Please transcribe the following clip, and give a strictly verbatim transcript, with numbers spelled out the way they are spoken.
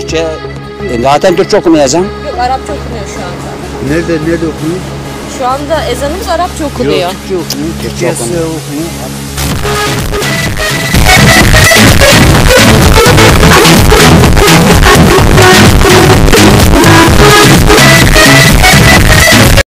Türkçe, e, zaten Türkçe okumayacağım. Yok, Arapça okunuyor şu anda. Nerede nerede okunuyor? Şu anda ezanımız Arapça okunuyor. Yok Türkçe okunuyor. Türkçe Türkçe okunuyor. okunuyor.